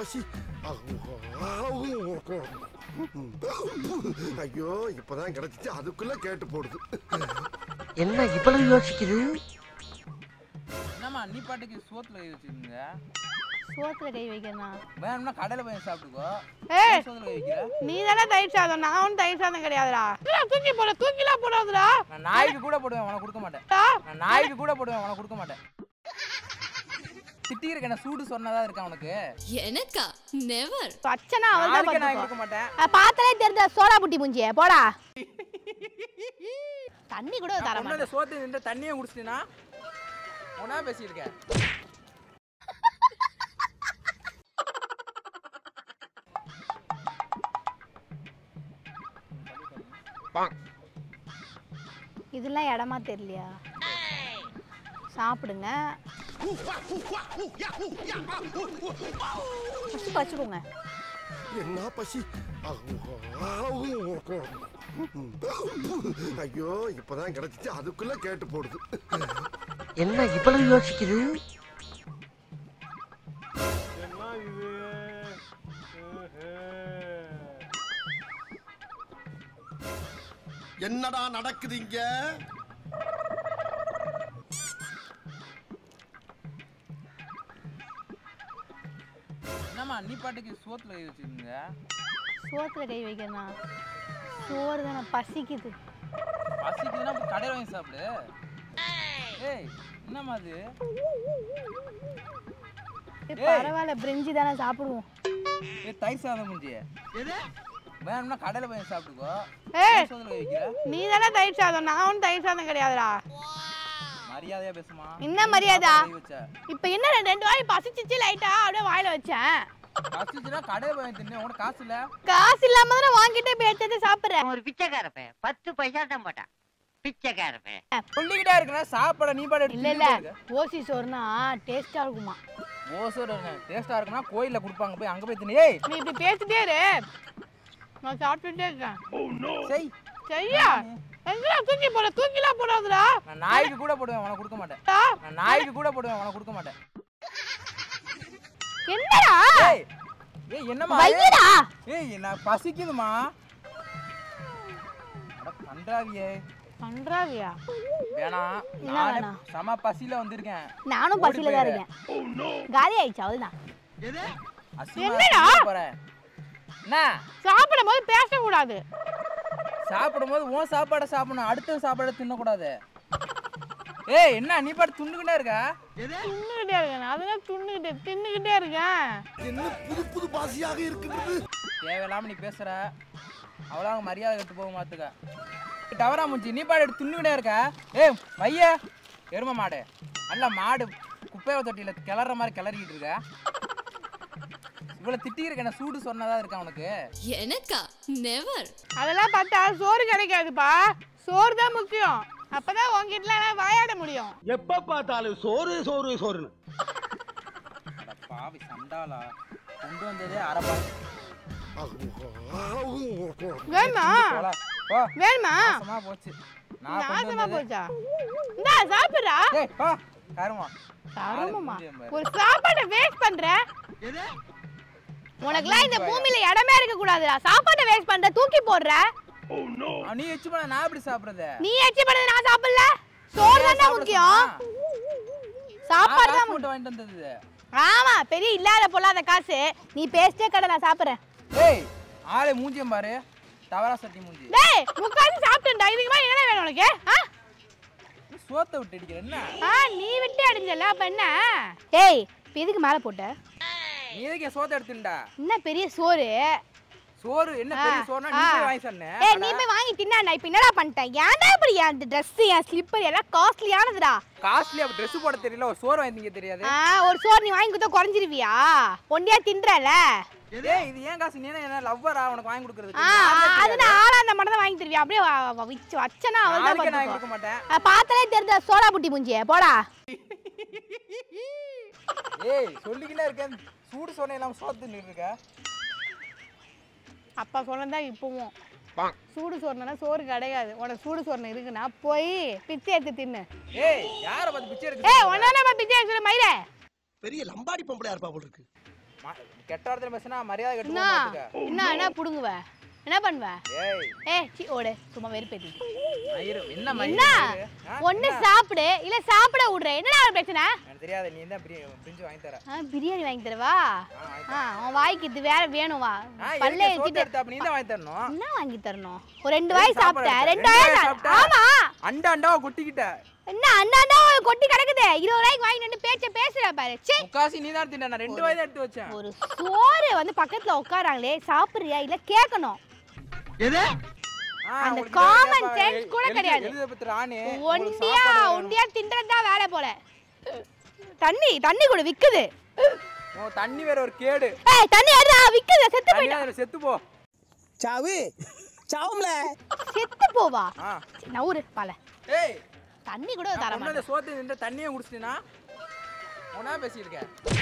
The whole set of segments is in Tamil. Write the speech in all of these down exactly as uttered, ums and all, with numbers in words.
பசி. ஐயோ இப்பதான் கிடைச்சிச்சு, அதுக்குள்ள கேட்டு போடுது. என்ன இவ்வளவு யோசிக்குது? என்னம்மா நீ பாட்டுக்கு சோத்துல கை வச்சிருக்கீங்க? சோத்துல கை வைக்கணும். வேணும்னா கடையில போய் சாப்பிட்டுக்கோ. ஏய் சோத்துல கை வைக்கிற? நீ தானே தயிர் சாதம், நான் ஒன்றும் தயிர் சாதம் கிடையாதுடா. தூக்கி போட, தூக்கிலாம் போடாதுடா. நான் நாய்க்கு கூட போடுவேன், உனக்கு கொடுக்க மாட்டேன். நான் நாய்க்கு கூட போடுவேன், உனக்கு கொடுக்க மாட்டேன். திட்டி இருக்க சூடு சொன்னதா இருக்கா உனக்கு? எனக்கா? நெவர். அச்சனா அவள் தான் நாளைக்கு நான் கொடுக்க மாட்டேன். பார்த்தாலே தெரிஞ்ச சோடா புட்டி மூஞ்சியே போடா. தண்ணி கூட தர மாட்டேன். அந்த சோத்து நின்று தண்ணியை குடிச்சிட்டீனா உனா பேசியிருக்க. இதெல்லாம் இடமா தெரியலையா? சாப்பிடுங்க, பச்சுக்கோங்க. என்ன பசி. ஐயோ இப்பதான் கிடைச்சிச்சு, அதுக்குள்ள கேட்டு போடுது. என்ன இவ்வளவு யோசிக்குது? என்னடா நடக்குது இங்க? என்னம்மா நீ பாட்டுக்கு சோத்துல கை வச்சிருக்கீங்க? சோத்துல கை வைக்கணும். சோறு தானே பசிக்குது. பசிக்குதுன்னா கடையில் வாங்கி சாப்பிடு. ஏய் என்னம்மா அது? பரவாயில்ல, பிரிஞ்சி தானே சாப்பிடுவோம். ஏ தயிர் சாதம் முடிஞ்சு வேணும்னா கடையில் போய் சாப்பிட்டுக்கோ. ஏய் சோத்துல கை வைக்கிற? நீ தானே தயிர் சாதம், நான் ஒன்றும் தயிர் சாதம் கிடையாதுடா. மரியாதையா பேசுமா. என்ன மரியாதை? இப்ப என்ன ரெண்டு வாய் பசிச்சிச்சு, லைட்டா அப்படியே வாயில வச்சேன். பசிச்சுனா கடையில போய் தின்னு. உனக்கு காசு இல்ல? காசு இல்லாம தானே வாங்கிட்டே போய் எடுத்து சாப்பிடுறேன். ஒரு பிச்சைக்கார பையன் பத்து பைசா தான் போட்டான். பிச்சைக்கார பையன் சொல்லிக்கிட்டே இருக்கா சாப்பாட நீ பாடு. இல்ல இல்ல, ஓசி சோறுனா டேஸ்டா இருக்குமா? ஓசோறு டேஸ்டா இருக்குன்னா கோயில்ல கொடுப்பாங்க, போய் அங்க போய் தின்னு. ஏய் நீ இப்படி பேசிட்டே இரு, நான் சாப்பிட்டுட்டே இருக்கேன். செய் சரியா? எங்கடா தூக்கி போட, தூக்கிலாம் போடாதுடா. நான் நாய்க்கு கூட போடுவேன், உனக்கு கொடுக்க மாட்டேன். நான் நாய்க்கு கூட போடுவேன், உனக்கு கொடுக்க மாட்டேன். என்னடா? ஏய் ஏய் என்னம்மா? வையடா. ஏய் நான் பசிக்குதுமா. அட கண்டாவியே. கண்டாவியா? வேணா, நான் சம பசில வந்திருக்கேன். நானும் பசில தான் இருக்கேன். காலி ஆயிடுச்சு அவ்வளவுதான். என்னடா போறேன்? என்ன சாப்பிடும்போது பேசக்கூடாது. சாப்பிடும்போது உன் சாப்பாடை சாப்பிடணும், அடுத்த சாப்பாடை தின்னக்கூடாது. ஏய் என்ன நீ பாட்டு துண்ணுக்கிட்டே இருக்க? துண்ணுக்கிட்டே இருக்கேன், அதெல்லாம் துண்ணுக்கிட்டே தின்னுக்கிட்டே இருக்கேன். என்ன புது புது பாசியாக இருக்குது? தேவையில்லாம நீ பேசுற, அவ்வளோ மரியாதை கட்டு போக மாத்துக்க. டவரா முடிச்சு நீ பாட்டு எடுத்து துண்ணுக்கிட்டே இருக்க. ஏய் வைய எரும மாடு, நல்ல மாடு குப்பையை தொட்டியில கிளற மாதிரி கிளறிக்கிட்டு இருக்க. இவ்வளவு திட்டி இருக்க, என்ன சூடு சொன்னதா இருக்கா உனக்கு? எனக்கா? நெவர். அதெல்லாம் பார்த்தா சோறு கிடைக்காதுப்பா, சோறு தான் முக்கியம். அப்பதான் உங்ககிட்ட வாயாட முடியும். எப்ப பார்த்தாலும் சோறு சோறு சோறுன்னு. பாவி சண்டாளா, கொண்டு வந்ததே அரபா. வேணுமா? வேணுமா? நாசமா போச்சு. நான் கொண்டு நாசமா வந்ததே. போச்சா? இந்தா சாப்பிடுறா. ஏய் பா கருமா. கருமமா? ஒரு சாப்பாட்டை வேஸ்ட் பண்ற. உனக்குலாம் இந்த பூமியில இடமே இருக்க கூடாதுடா. சாப்பாட்டை வேஸ்ட் பண்ற, தூக்கி போடுற. நீ எச்சு பண்ண நான் எப்படி சாப்பிடுறது? நீ எச்சி பண்ணது நான் சாப்பிடல. சோறு தானே முக்கியம். சாப்பாடு தான் முட்டை வாங்கிட்டு வந்தது. ஆமா, பெரிய இல்லாத பொல்லாத காசு. நீ பேஸ்டே கடை, நான் சாப்பிடுறேன். ஏய் ஆளே மூஞ்சியம் பாரு, தவறா சட்டி மூஞ்சி. டேய் முக்காசி சாப்பிட்டேன்டா, இதுக்கு மேல என்ன வேணும் உனக்கு? ஆ சோத்தை விட்டு அடிக்கிற என்ன? ஆ நீ விட்டு அடிஞ்சல, அப்ப என்ன? ஏய் இப்போ எதுக்கு மேல போட்ட? நீ எதுக்கு சோத்தை எடுத்துடா? என்ன பெரிய சோறு? சோறு என்ன பெரிய சோறுனா நீ போய் வாங்கி சொன்னே. ஏய் நீ போய் வாங்கி தின்னாடா. இப்போ என்னடா பண்ணிட்டேன்? ஏன்டா இப்படி அந்த Dress, என் ஸ்லிப்பர் எல்லாம் காஸ்ட்லியானதுடா. காஸ்ட்லியா Dress போட தெரியல, ஒரு சோறு வாங்கிங்க தெரியாது. ஆ ஒரு சோறு நீ வாங்கி கொடுத்தா குறஞ்சிருவியா? ஒண்டியா தின்றல. ஏய் இது ஏன் காசு? நீ என்ன லவ்வரா உனக்கு வாங்கி கொடுக்கிறது? ஆ அது நான் ஆளா அந்த மட்டும் தான் வாங்கி தருவியா? அப்படியே விச்சு வச்சனா அவள் தான் நான் கொடுக்க மாட்டேன். பார்த்தாலே தெரிஞ்ச சோடா புட்டி மூஞ்சியே போடா. ஏய் சொல்லிக்கிட்டே இருக்கேன், சூடு சொன்ன எல்லாம் சோத்து நின்னு இருக்க. அப்பா சொன்னதா இப்பவும் சூடு சோறுனா சோறு கிடையாது. உனக்கு சூடு சோறு இருக்குன்னா போய் பிச்சை எடுத்து தின்னு. ஏய் யாரை பார்த்து பிச்சை எடுக்க? ஏய் ஒண்ணானே பா பிச்சை எடுத்து மயிரே. பெரிய லம்பாடி பொம்பளையா இருப்பா போல இருக்கு. கெட்ட வார்த்தை பேசினா மரியாதை கெட்டு என்ன போக என்ன என்ன புடுங்குவ என்ன பண்ணுவ ஏய் ஏய் சி ஓடு சும்மா வெறுப்பேத்தி மயிரு என்ன என்ன மயிரு ஒண்ணு சாப்பிடு இல்ல சாப்பிட விடுற என்னடா பிரச்சனை எனக்கு தெரியாது நீ தான் பிரிஞ்சு வாங்கி தர ஆ பிரியாணி வாங்கி தரவா ஆ உன் வாய்க்கு இது வேற வேணும் வா பல்லே பல்லே வச்சிட்டு வச்சிட்டு அப்ப நீ தான் வாங்கி தரணும் என்ன வாங்கி தரணும் ஒரு ரெண்டு வாய் சாப்பிட்டேன் ரெண்டு வாய் சாப்பிட்டா? ஆமா அண்டா அண்டாவை கொட்டிக்கிட்ட என்ன அண்ணாண்டா கொட்டி கிடக்குது இருபது ரூபாய்க்கு வாங்கி நின்று பேச்ச பேசுற பாரு ச்சே முக்காசி நீ தான் தின்ன நான் ரெண்டு வாய் தான் எடுத்து வச்சேன் ஒரு சோறு வந்து பக்கத்துல உட்காராங்களே சாப்பிடுறியா இல்ல கேட்கணும் எது அந்த காமன் சென்ஸ் கூட கிடையாது எழுதப்பத்திரானே ஒண்டியா ஒண்டியா தின்றதுதான் வேலை போல தண்ணி தண்ணி கூட விக்குது ஓ தண்ணி வேற ஒரு கேடு ஏய் தண்ணி அடா விக்குது செத்து போயிடா தண்ணி செத்து போ சாவு சாவும்ல செத்து போவா ஆ நவுரு பால ஏய் தண்ணி கூட தர நான் மாட்டேன் இந்த சோத்து இந்த தண்ணியை குடிச்சிட்டேனா உனா பேசியிருக்க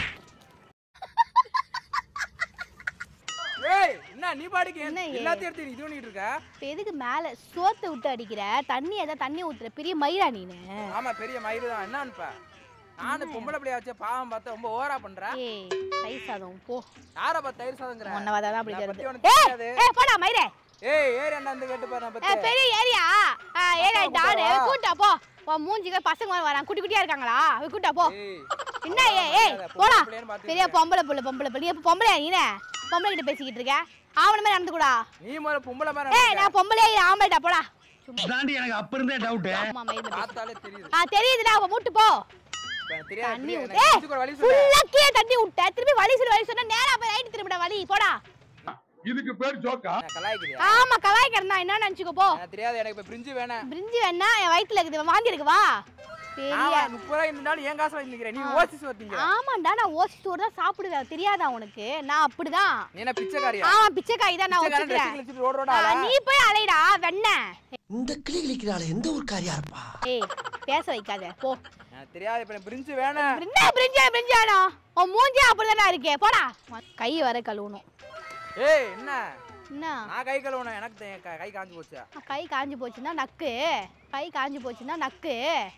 ஏய் என்ன நீ பாடிக்கு என்ன ஏய்? எல்லாத்தையும் எடுத்து இது பண்ணிட்டு இருக்க இப்ப எதுக்கு மேல சோத்தை விட்டு அடிக்கிற தண்ணி ஏதா தண்ணி ஊத்துற பெரிய மயிரா நீனு ஆமா பெரிய மயிறு தான் என்னன்னுப்ப நானும் பொம்பளை பிள்ளைய வச்ச பாவம் பார்த்து ரொம்ப ஓவரா பண்ற ஏய் தயிர் சாதம் போ யார பா தயிர் சாதங்கற உன்னவாதா தான் அப்படி நான் வருது பத்தி உனக்கு ஏய் தெரியாது. ஏய் போடா மயிரே ஏய் ஏறி அண்ணா வந்து கேட்டு பாரு நான் ஏய் பத்தி பெரிய ஏரியா ஏரியா அப்பா டாடு கூட்டவா? கூட்டா போ உன் மூஞ்சிக்கு பசங்க வர வராங்க குட்டி குட்டியா இருக்காங்களா அவ கூட்டா போ ஏய் என்ன ஏய் ஏய் பொம்பளை போடா பிள்ளைன்னு பார்த்துட்டு பெரிய பொம்பளை புள்ள பொம்பளை புள்ள எப்ப பொம்பளையா நீனே பொம்பளை கிட்ட பேசிக்கிட்டு இருக்க ஆவண மாதிரி நடந்து கூடா நீ முதல்ல பொம்பளை மாதிரி ஏய் நான் பொம்பளை ஆம்பளைடா போடா தாண்டி எனக்கு அப்ப இருந்தே டவுட் ஆமா மயிர் பேசு. பார்த்தாலே தெரியுது ஆ தெரியுதுடா அவ மூட்டு போ இப்ப எனக்கு தெரியாது தண்ணி எனக்கு ஊத்து. ஏய், நெஞ்சுக்கு ஒரு வலி சொல்ல ஃபுல்லா கீழே தண்ணி விட்ட திருப்பி வலி சொல்லு வலி சொன்னா நேரா போய் ரைட் திரும்பிட வலி போடா இதுக்கு பேர் ஜோக்கா நான் கலாய்க்கிறியா ஆமா கலாய்க்கிறதா என்ன நினைச்சுக்கோ போ எனக்கு தெரியாது எனக்கு இப்ப பிரிஞ்சு வேணாம் பிரிஞ்சி வேணா என் வயித்துல இருக்குது வாந்தி இருக்கு வா பெரிய நான் முப்பது ரூபாய் இருந்தாலும் என் காசு வாங்கி நிக்கிறேன் நீ ஓசிஸ் வரீங்க ஆமாண்டா நான் ஓசி சோறு தான் சாப்பிடுவேன் தெரியாதா உனக்கு நான் அப்படிதான் நீ என்ன பிச்சைக்காரியா ஆமா பிச்சைக்காய் தான் நான் பிச்சைக்காரன் ஒத்துக்கிறேன் dressing வச்சுட்டு ரோடு ரோடா ஆ, நீ போய் அலைடா வெண்ண இந்த கிளி கிளிக்கிறாள் எந்த ஒரு காரியா இருப்பா ஏய் பேச வைக்காத போ எனக்கு தெரியாது இப்ப எனக்கு பிரிஞ்சு வேணாம் என்ன பிரிஞ்சா பிரிஞ்சானோ உன் மூஞ்சி அப்படிதானே இருக்கே போடா கை வர கழுவணும் ஏய் என்ன என்ன நான் கை கழுவணும் எனக்கு தெ- க- கை காஞ்சு போச்சு கை காஞ்சு போச்சுன்னா நக்கு கை காஞ்சு போச்சுன்னா நக்கு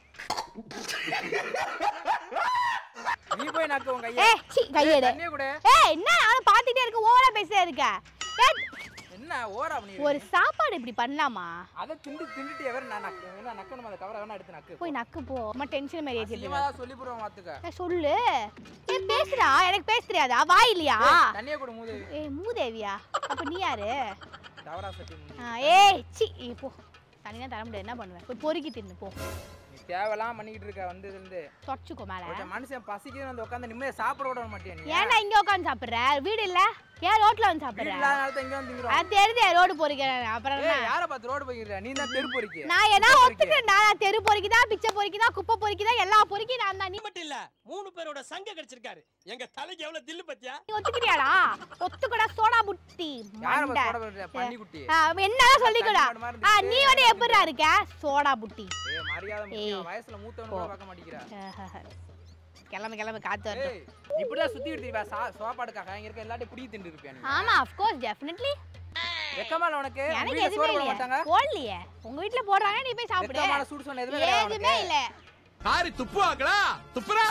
நீ போய் நக்கு உன் கையை ஏய் சி கையெடு தண்ணியை கூட ஏய் என்ன நானும் பாத்துட்டே இருக்க ஓவரா பேசிட்டே இருக்க ஏய், என்ன ஓரா பண்ணி ஒரு சாப்பாடு இப்படி பண்ணலாமா அதை திண்டு திண்டுட்டு எவரு நான் நக்கு என்ன நக்கணும் அந்த கவரை வேணா எடுத்து நக்கு போய் நக்கு போ அம்மா டென்ஷன் மாதிரி ஏத்திட்டு சீமா தான் சொல்லி போடுவோம் மாத்துக்க ஏய், சொல்லு ஏய் பேசுடா எனக்கு பேச தெரியாதா வாய் இல்லையா தண்ணியை கூட மூது ஏய் மூதேவியா அப்ப நீ யாரு தவறா சட்டி மூது ஆ, ஏய் சி போ தனியா தர முடியாது என்ன பண்ணுவேன் போய் பொறுக்கி தின்னு போ நீ தேவையெல்லாம் பண்ணிக்கிட்டு இருக்க வந்து இருந்து தொடச்சுக்கோ மேல ஒரு மனுஷன் பசிக்குது வந்து உட்காந்து நிம்மதியா சாப்பிட விட மாட்டியா நீ ஏன்னா இங்க உட்காந்து சாப்பிடுற வீடு இல்ல ஏன் ரோட்ல வந்து சாப்பிடுற வீடு இல்லாதனால தான் இங்க வந்து திங்குறோம் அது தெரியுதே ரோடு பொறிக்கிறேன் அப்புறம் என்ன? ஏய் யாரை பார்த்து ரோடு போய்க்கிற நீ தான் தெரு பொறிக்க நான் என்ன ஒத்துக்கிறேன் நான் தெரு பொறிக்குதா பிச்சை பொறிக்குதா குப்பை பொறிக்குதா எல்லா பொறிக்கி நான் தான் நீ மட்டும் இல்ல மூணு பேரோட சங்க கிடைச்சிருக்காரு எங்க தலைக்கு எவ்வளவு தில்லு பத்தியா ஒத்துக்கிறியாடா ஒத்துக்கடா சோடா புட்டி யாரை மண்டை. பார்த்து சோடா புட்டி? பன்னி குட்டி ஆ, என்னதான் சொல்லிக்கடா தண்ணி மாடு ஆ, மாதிரி நீ வந்து எப்படிடா இருக்க சோடா புட்டி ஏய் மரியாதை முக்கியம் வயசுல மூத்தவன கூட பார்க்க மாட்டேங்கிற கிளம்பு கிளம்பு காத்து வரட்டும் ஏய் நீ இப்படிலாம் சுத்திட்டு இருப்பா சாப்பாடுக்காக இங்க இருக்க எல்லாத்தையும் புடி தின்னு இருப்பியா நீ ஆமா of course definitely வெக்கமா இல்ல உனக்கு எனக்கு வீட்ல எதுவுமே சோறு போட இல்ல மாட்டாங்க போடலையே உங்க வீட்ல போடுறாங்க நீ போய் சாப்பிடு வெக்கமான சூடு சொன்ன எதுவுமே கிடையாது எதுவுமே உனக்கு இல்ல காரி துப்புவாங்களா துப்புறா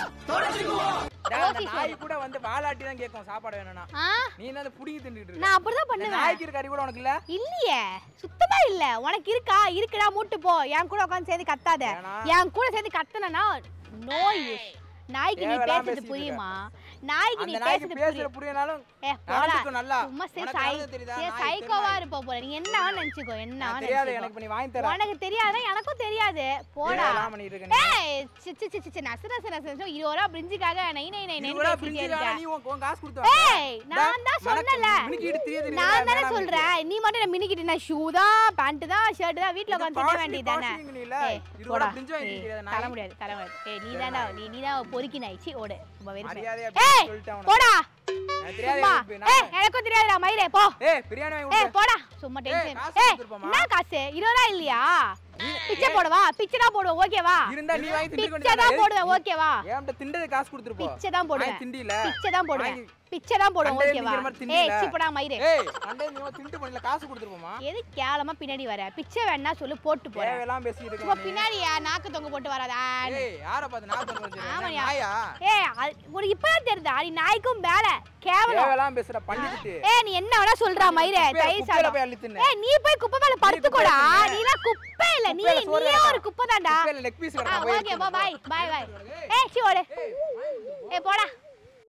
டேய், அந்த நாய் கூட வந்து வாலாட்டி தான் கேட்கும் சாப்பாடு வேணும்னா ஆ நீ என்ன புடிங்கி தின்னுட்டு இருக்க நான் அப்படிதான் இந்த பண்ணுவேன் நாய்க்கு இருக்க அறிவு கூட உனக்கு இல்ல இல்லையே சுத்தமா இல்ல உனக்கு இருக்கா இருக்குடா மூட்டு போ என் கூட உட்கார்ந்து சேர்ந்து கத்தாத வேணாம். என் கூட சேர்ந்து கத்துனா நோ யூஸ் நாய்க்கு நீ தேவையில்லாம பேசுறது பேசிட்டு புரியுமா நாய்க்கு நீ அந்த நாய்க்கு பேசுறது பேசுற புரியும் புரியனாலும் ஏ போடா நடந்துக்கும் நல்லா சும்மா சே உனக்கு சை நடந்து தெரியுதா சே நாய் சைக்கோவா தெரு நாய். இருப்ப போற நீ என்ன நினைச்சுக்கோ என்ன நான் தெரியாது நினைச்சுக்கோ எனக்கு இப்ப நீ வாங்கி தர உனக்கு தெரியாத எனக்கும் தெரியாது போடா தேவையில்லாம பண்ணிட்டு இருக்க நீ ஏய் சி சி சி சி நச நச நச நச இருபது ரூபா பிரிஞ்சுக்காக நை நை நை நை இருபது ரூபா பேசிட்டே பிரிஞ்சு இருக்க நீ உன் உன் காசு கொடுத்து வாங்க. ஏய் நான் தான் சொன்னல மினிக்கிட்டு தெரியுது நான் தானே சொல்றேன் நீ மட்டும் என்ன மினிக்கிட்டு நான் ஷூ தான் பேண்ட் தான் ஷர்ட் தான் வீட்ல உட்கார்ந்து திட்ட வேண்டியது தானே ஏய் போடா ஏய், தர முடியாது தர முடியாது ஏய் நீ தானே நீ நீ தான் பொறுக்கி நாய்ச்சி ஓடு ரொம்ப வெறுப்பு மரியாதையா ஏய் சொல்லிட்டேன் உனக்கு. போடா எனக்கு தெரியாது சும்மா எனக்கு நான் ஏய் எனக்கும் தெரியாதுடா மயிரே போ ஏய் பிரியாணி வாங்கி ஏய் கொடு போடா சும்மா ஏய், டென்ஷன் காசு ஏய் கொடுத்துருப்போமா? என்ன காசு இருபது ரூபா இல்லையா நீ- பிச்சை போடவா பிச்சை தான் போடுவேன் ஓகேவா இருந்தா நீ வாங்கி திண்டு பிச்சை தான் போடுவேன் ஓகேவா ஏன்டா திண்டது காசு கொடுத்துட்டு போ பிச்சை தான் போடுவேன் திண்டில பிச்சை தான் போடுவேன் பிச்சை தான் போடுவேன் ஓகேவா ஏய் சிப்படா மயிரே ஏய் அண்டே நீ திண்டு பண்ணல காசு கொடுத்துட்டு போமா எது கேவலமா பின்னாடி வர பிச்சை வேணா சொல்லு போட்டு போறேன் தேவலாம் பேசிட்டு இருக்க சும்மா பின்னாடி நாக்கு தொங்க போட்டு வராதா ஏய் யார பாத்து நாக்கு தொங்க வச்சிருக்க ஆமாயா நாயா ஏய் உனக்கு இப்பதான் தெரியுதா நீ நாய்க்கும் மேல கேவலம் தேவலாம் பேசுற பண்ணிட்டு ஏய் நீ என்ன வேணா சொல்றா மயிரே தயிர் சாதம் ஏய் நீ போய் குப்பை மேல படுத்துக்கோடா நீலாம் குப்பை இல்ல நீ நீயே ஒரு குப்பை தான்டா லெக் பீஸ் கடை போய் ஓகே பை பை பை ஏய் சி ஓடு ஏய் போடா